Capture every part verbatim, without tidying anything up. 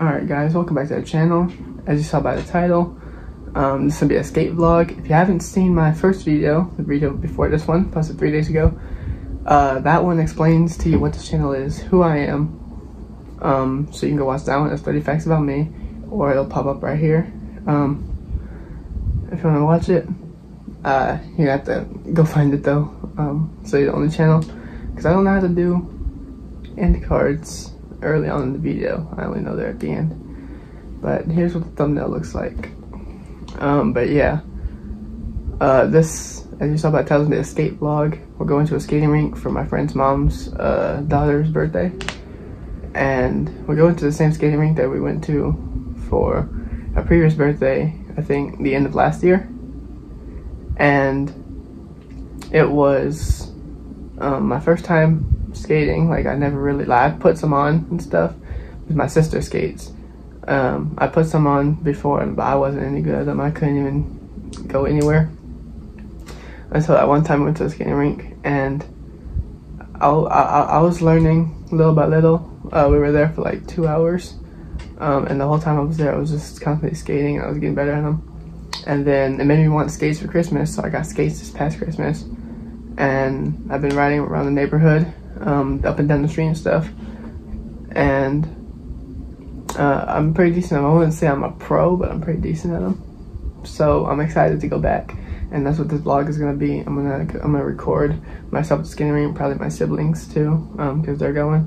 Alright guys, welcome back to the channel. As you saw by the title, um, this will be a skate vlog. If you haven't seen my first video, the video before this one, posted three days ago, uh, that one explains to you what this channel is, who I am. Um, so you can go watch that one, it's thirty facts about me, or it'll pop up right here. Um, if you want to watch it, uh, you have to go find it though, um, so you're on the channel, because I don't know how to do end cards early on in the video. I only know they're at the end. But here's what the thumbnail looks like. Um, but yeah, uh, this, as you saw by the title, is a skate vlog. We're going to a skating rink for my friend's mom's uh, daughter's birthday, and we're going to the same skating rink that we went to for a previous birthday, I think the end of last year. And it was um, my first time skating. Like, I never really, like, I put some on and stuff with my sister skates. Um, I put some on before, but I wasn't any good at them. I couldn't even go anywhere. Until that one time I went to the skating rink, and I, I, I was learning little by little. Uh, we were there for like two hours. Um, and the whole time I was there, I was just constantly skating, and I was getting better at them. And then it made me want skates for Christmas, so I got skates this past Christmas. And I've been riding around the neighborhood, um, up and down the street and stuff. And uh, I'm pretty decent at them. I wouldn't say I'm a pro, but I'm pretty decent at them. So I'm excited to go back, and that's what this vlog is gonna be. I'm gonna I'm gonna record myself at the skating rink, probably my siblings too, um, because they're going.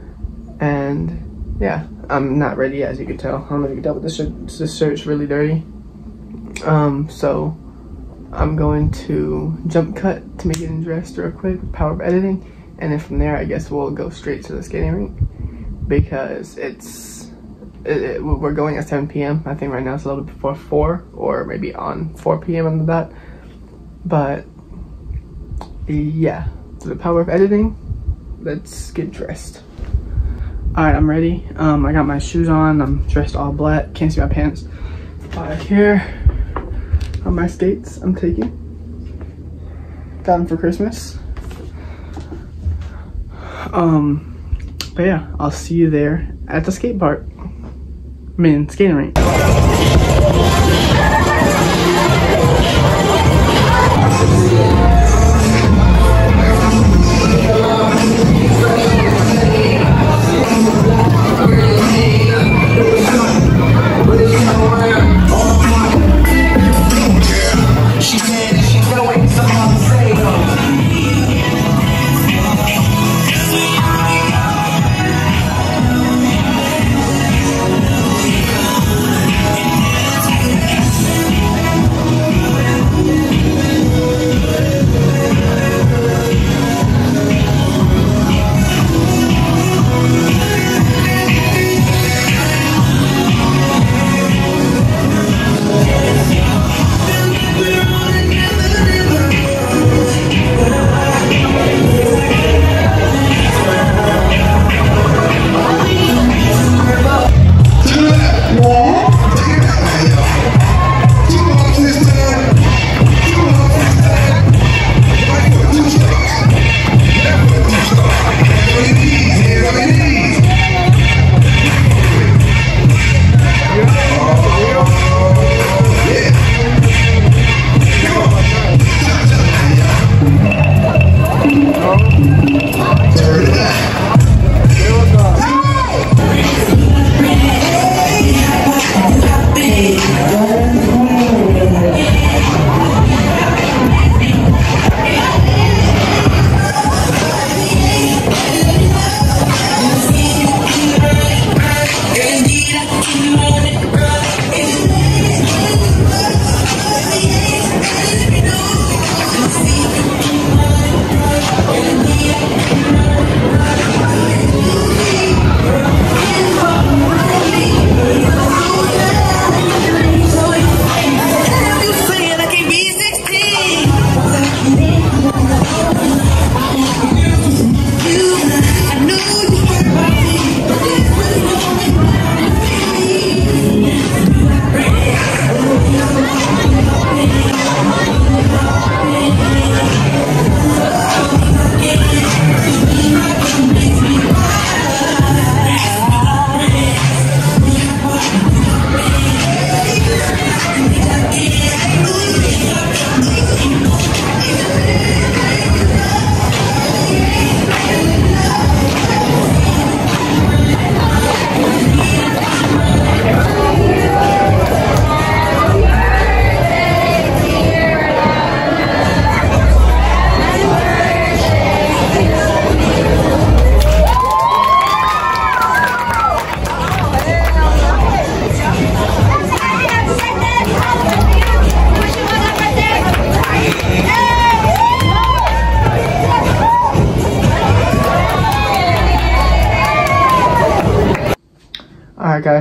And yeah, I'm not ready, as you can tell. I don't know if you can tell, but this shirt this shirt's really dirty. Um, so I'm going to jump cut to make it dressed real quick, power of editing. And then from there, I guess we'll go straight to the skating rink, because it's, it, it, we're going at seven P M I think right now it's a little bit before four, or maybe on four P M on the dot. But yeah, to the power of editing, let's get dressed. Alright, I'm ready. Um, I got my shoes on, I'm dressed all black, can't see my pants. Back here are my skates I'm taking. Got them for Christmas. Um, but yeah, I'll see you there at the skate park. I mean, skating rink.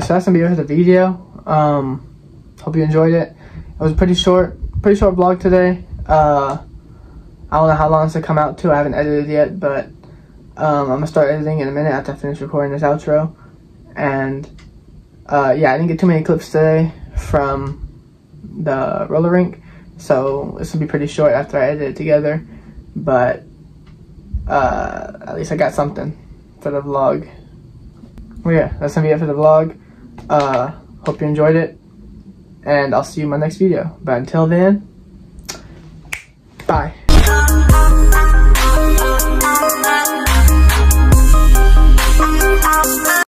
so that's gonna be it for the video. Um, hope you enjoyed it. It was a pretty short, pretty short vlog today. Uh, I don't know how long it's gonna come out to. I haven't edited yet, but um, I'm gonna start editing in a minute after I finish recording this outro. And uh, yeah, I didn't get too many clips today from the roller rink, so this will be pretty short after I edit it together. But uh, at least I got something for the vlog. Well, yeah, that's gonna be it for the vlog. Uh, hope you enjoyed it, and I'll see you in my next video. But until then, bye.